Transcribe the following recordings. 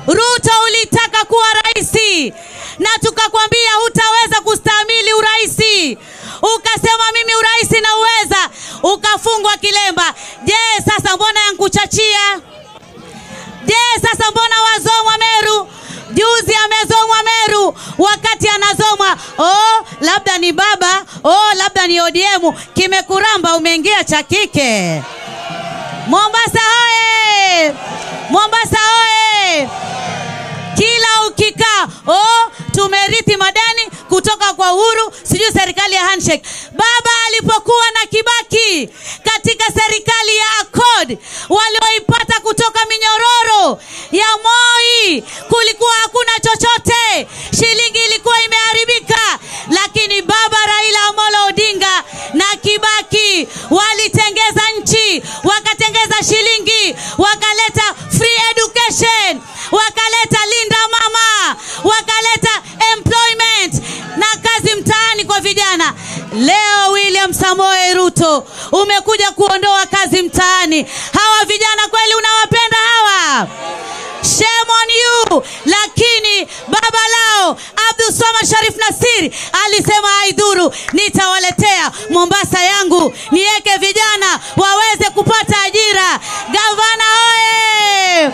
Ruto ulitaka kuwa raisi na tukakwambia hutaweza kustahimili uraisi. Ukasema mimi uraisi na uweza, ukafungwa kilemba. Je, sasa mbona yankuchachia? Je, sasa mbona wazomwa Meru? Juzi amezomwa Meru, wakati anazomwa labda ni baba, labda ni ODM, kimekuramba umeingia cha kike. Mombasa hoye! Mombasa hoye! Kila ukikaa, tumerithi madani kutoka kwa Uhuru, sijui serikali ya handshake. Baba alipokuwa na Kibaki katika serikali ya Accord, walioipata kutoka minyororo ya Moi, kulikuwa hakuna chochote, shilingi ilikuwa imeharibika. Lakini baba Raila Amolo Odinga na Kibaki walitengeza nchi, wakatengeza shilingi, wakaleta free education, wakaleta linda mama, wakaleta employment na kazi mtaani kwa vijana. Leo William Samoei Ruto umekuja kuondoa kazi mtaani. Hawa vijana kweli unawapenda hawa? Shame on you. Lakini baba lao Abdulswamad Sharif Nassir alisema haidhuru, nitawaletea Mombasa yangu, niweke vijana waweze kupata ajira. Gavana oye!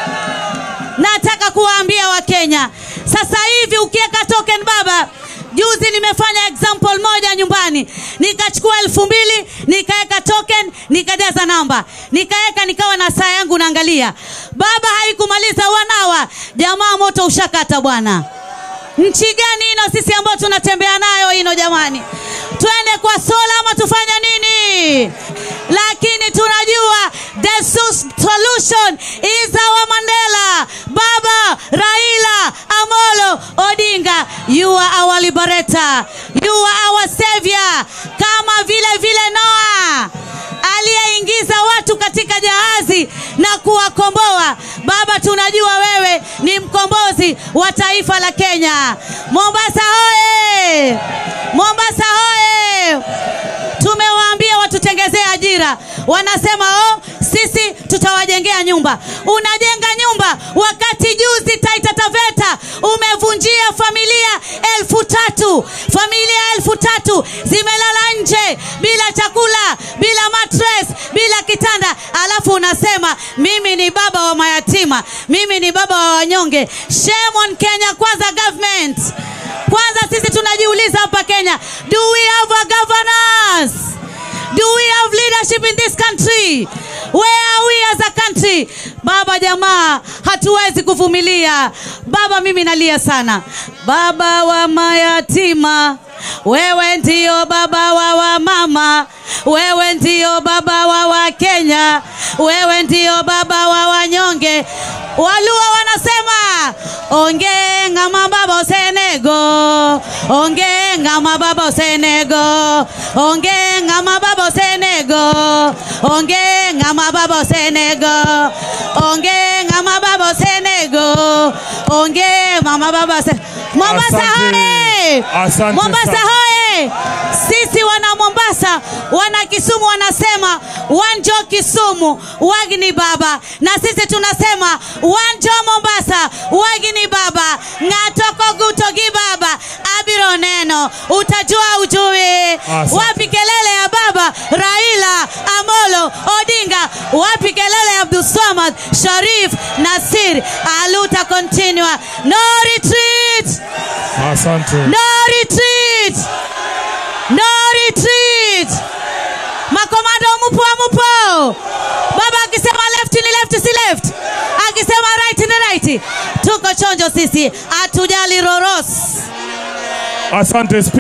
Nataka kuwaambia Wakenya, sasa hivi ukiweka token baba, juzi nimefanya example moja nyumbani, nikachukua 2,000, nikaweka token, nikajaza namba, nikaweka, nikawa na saa yangu naangalia. Baba haikumaliza wanawa, jamaa moto ushakata bwana. Nchi gani ino sisi ambao tunatembea nayo ino jamani? Twende kwa sola ama tufanya nini? Lakini tunajua the solution is our Mandela, Baba Raila Amolo Odinga. You are our liberator, you are our savior. Kama vile Noah aliyeingiza watu katika jahazi na kuwakomboa, Baba tunajua wewe ni mkombozi wa taifa la Kenya. Mombasa hoye! Mombasa hoye! Tumewaambia watutengezee ajira, wanasema sisi tutawajengea nyumba. Unajenga nyumba wakati juzi Taita Taveta umevunjia familia 3,000. Familia 3,000 zimelala nje bila chakula, bila mattress, bila kitanda. Alafu unasema mimi ni baba wa mayatima, mimi ni baba wa wanyonge. Shame on Kenya Kwanza government. Kwanza sisi tunajiuliza hapa Kenya, do we have a governance? Do we have leadership in this country? Where are we as a country? Baba jamaa, hatuwezi kuvumilia. Baba mimi nalia sana. Baba wa mayatima, wewe ndio baba wa mama, wewe ndio baba wa Kenya, wewe ndio baba wa wanyonge. Waluo wanasema ongenga mababa Senego, ongenga mababa Senego, ongenga mababa Senego, ongenga mababa Senego, ongenga mababa Senego, ongenga mababa Senego. Mombasa hoye! Mombasa hoye! Sisi wana Mombasa, wana Kisumu wanasema wanjo Kisumu wagini baba, na sisi tunasema wanjo Mombasa wagini baba. Ngatoko gutogi baba abiro neno, utajua ujui. Wapi kelele ya baba Raila Amolo Odinga? Wapi kelele ya Abdulswamad Sharif Nassir? Aluta continua, no retreat. Asante. No retreat. No retreat. Makomando mupo. Baba akisema left ni left, si left. Akisema right ni right. Tuko chonjo sisi, atujali roros. Asante.